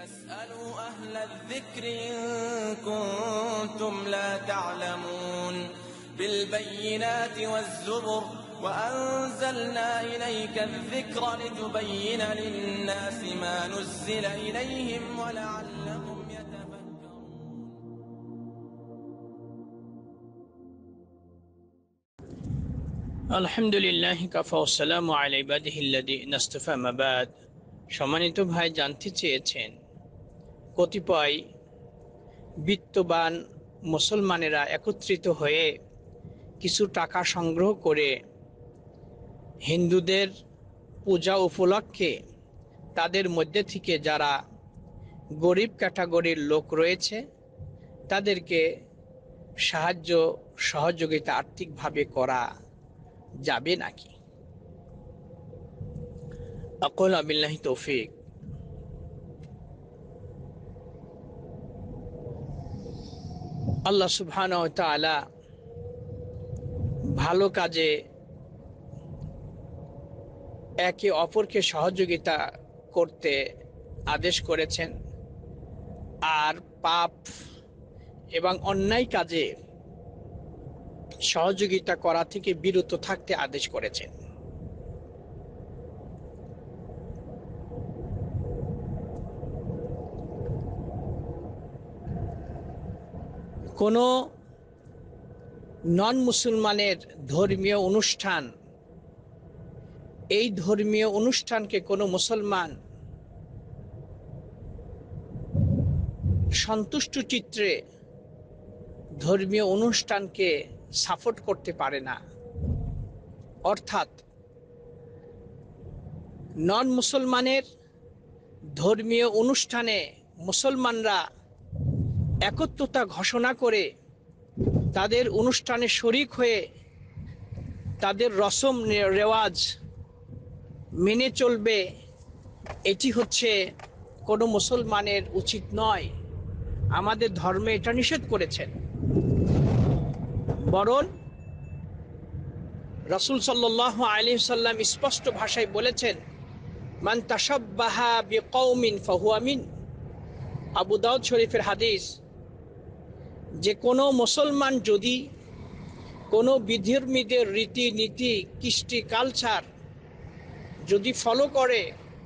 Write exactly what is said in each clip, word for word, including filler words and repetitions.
فاسألوا أهل الذكر إن كنتم لا تعلمون بالبينات والزبر وأنزلنا إليك الذكر لتبين للناس ما نزل إليهم ولعلهم يتفكرون. الحمد لله كفى والسلام على عباده الذين اصطفى ما بعد। সম্মানিত ভাই জানতে চেয়েছেন, কতিপয় বিত্তবান মুসলমানেরা একত্রিত হয়ে কিছু টাকা সংগ্রহ করে হিন্দুদের পূজা উপলক্ষে তাদের মধ্যে থেকে যারা গরিব ক্যাটাগরির লোক রয়েছে তাদেরকে সাহায্য সহযোগিতা আর্থিকভাবে করা যাবে নাকি? আকুল বিল্লাহি তৌফিক। আল্লাহ সুবহানাহু ওয়া তাআলা ভালো কাজে একে অপরকে সহযোগিতা করতে আদেশ করেছেন, আর পাপ এবং অন্যায় কাজে সহযোগিতা করা থেকে বিরত থাকতে আদেশ করেছেন। কোনো নন মুসলমানের ধর্মীয় অনুষ্ঠান, এই ধর্মীয় অনুষ্ঠানকে কোনো মুসলমান সন্তুষ্ট চিত্রে ধর্মীয় অনুষ্ঠানকে সাপোর্ট করতে পারে না। অর্থাৎ নন মুসলমানের ধর্মীয় অনুষ্ঠানে মুসলমানরা একত্রতা ঘোষণা করে তাদের অনুষ্ঠানে শরিক হয়ে তাদের রসম রেওয়াজ মেনে চলবে, এটি হচ্ছে কোনো মুসলমানের উচিত নয়। আমাদের ধর্মে এটা নিষেধ করেছেন। বরং রাসূল সাল্লাল্লাহু আলাইহি ওয়াসাল্লাম স্পষ্ট ভাষায় বলেছেন, মান তাশাব্বাহা বিকওমিন ফাহুয়া মিন। আবু দাউদ শরীফের হাদিস, যে কোনো মুসলমান যদি কোনো বিধর্মীদের রীতিনীতি কৃষ্টি কালচার যদি ফলো করে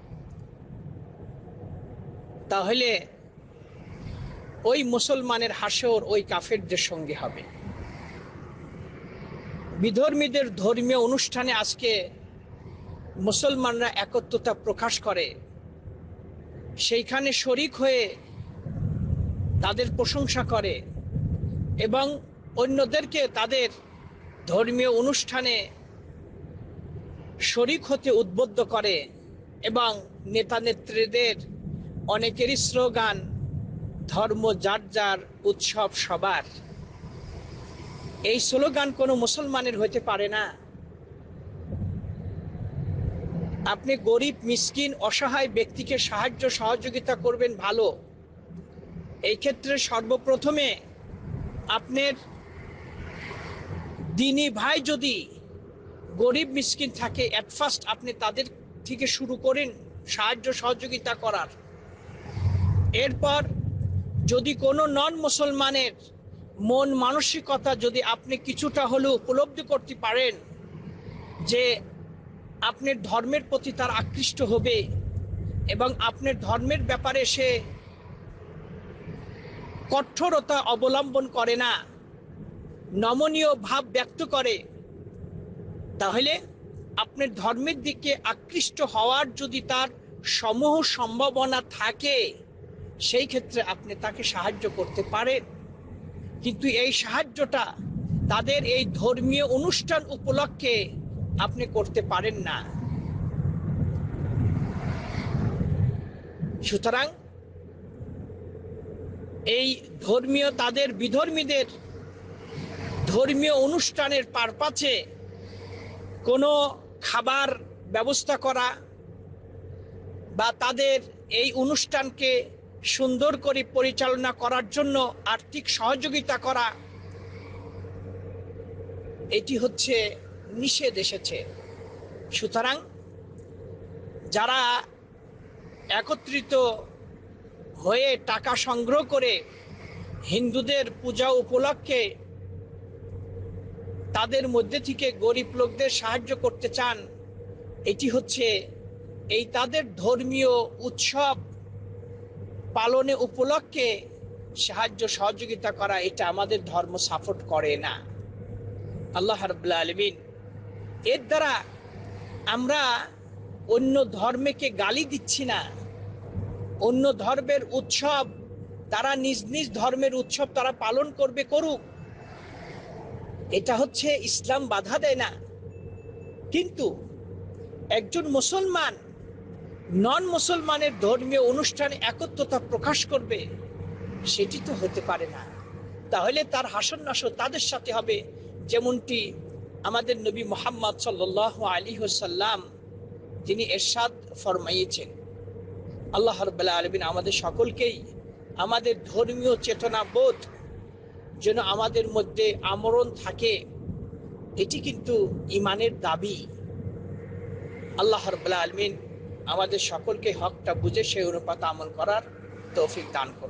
তাহলে ওই মুসলমানের হাসর ওই কাফেরদের সঙ্গে হবে। বিধর্মীদের ধর্মীয় অনুষ্ঠানে আজকে মুসলমানরা একত্রতা প্রকাশ করে, সেইখানে শরিক হয়ে তাদের প্রশংসা করে এবং অন্যদেরকে তাদের ধর্মীয় অনুষ্ঠানে শরিক হতে উদ্বুদ্ধ করে এবং নেতা নেত্রীদের অনেকেরই স্লোগান ধর্ম যার যার, উৎসব সবার। এই স্লোগান কোনো মুসলমানের হতে পারে না। আপনি গরিব মিসকিন অসহায় ব্যক্তিকে সাহায্য সহযোগিতা করবেন ভালো, এই ক্ষেত্রে সর্বপ্রথমে আপনার দিনী ভাই যদি গরিব মিসকিন থাকে, এট ফার্স্ট আপনি তাদের থেকে শুরু করেন সাহায্য সহযোগিতা করার। এরপর যদি কোনো নন মুসলমানের মন মানসিকতা যদি আপনি কিছুটা হলেও উপলব্ধি করতে পারেন যে আপনার ধর্মের প্রতি তার আকৃষ্ট হবে এবং আপনার ধর্মের ব্যাপারে সে কঠোরতা অবলম্বন করে না, নমনীয় ভাব ব্যক্ত করে, তাহলে আপনার ধর্মের দিকে আকৃষ্ট হওয়ার যদি তার সমূহ সম্ভাবনা থাকে, সেই ক্ষেত্রে আপনি তাকে সাহায্য করতে পারেন। কিন্তু এই সাহায্যটা তাদের এই ধর্মীয় অনুষ্ঠান উপলক্ষে আপনি করতে পারেন না। সুতরাং এই ধর্মীয় তাদের বিধর্মীদের ধর্মীয় অনুষ্ঠানের পারপাছে কোনো খাবার ব্যবস্থা করা বা তাদের এই অনুষ্ঠানকে সুন্দর করে পরিচালনা করার জন্য আর্থিক সহযোগিতা করা, এটি হচ্ছে নিষেধ এসেছে। সুতরাং যারা একত্রিত হয়ে টাকা সংগ্রহ করে হিন্দুদের পূজা উপলক্ষে তাদের মধ্যে থেকে গরিব লোকদের সাহায্য করতে চান, এটি হচ্ছে এই তাদের ধর্মীয় উৎসব পালনে উপলক্ষে সাহায্য সহযোগিতা করা, এটা আমাদের ধর্ম সাপোর্ট করে না। আল্লাহ রাব্বুল আলামিন এর দ্বারা আমরা অন্য ধর্মকে গালি দিচ্ছি না। অন্য ধর্মের উৎসব তারা নিজ নিজ ধর্মের উৎসব তারা পালন করবে, করুক, এটা হচ্ছে ইসলাম বাধা দেয় না। কিন্তু একজন মুসলমান নন মুসলমানের ধর্মীয় অনুষ্ঠানে একত্রতা প্রকাশ করবে, সেটি তো হতে পারে না। তাহলে তার হাসর নাসর তাদের সাথে হবে, যেমনটি আমাদের নবী মুহাম্মদ সাল্লাল্লাহু আলাইহি ওয়াসাল্লাম তিনি ইরশাদ ফরমাইয়েছেন। আল্লাহ রাব্বুল আলামিন আমাদের সকলকেই আমাদের ধর্মীয় চেতনা বোধ যেন আমাদের মধ্যে আমরণ থাকে, এটি কিন্তু ঈমানের দাবি। আল্লাহ রাব্বুল আলামিন আমাদের সকলকে হকটা বুঝে সেই অনুপাতে আমল করার তৌফিক দান করুন।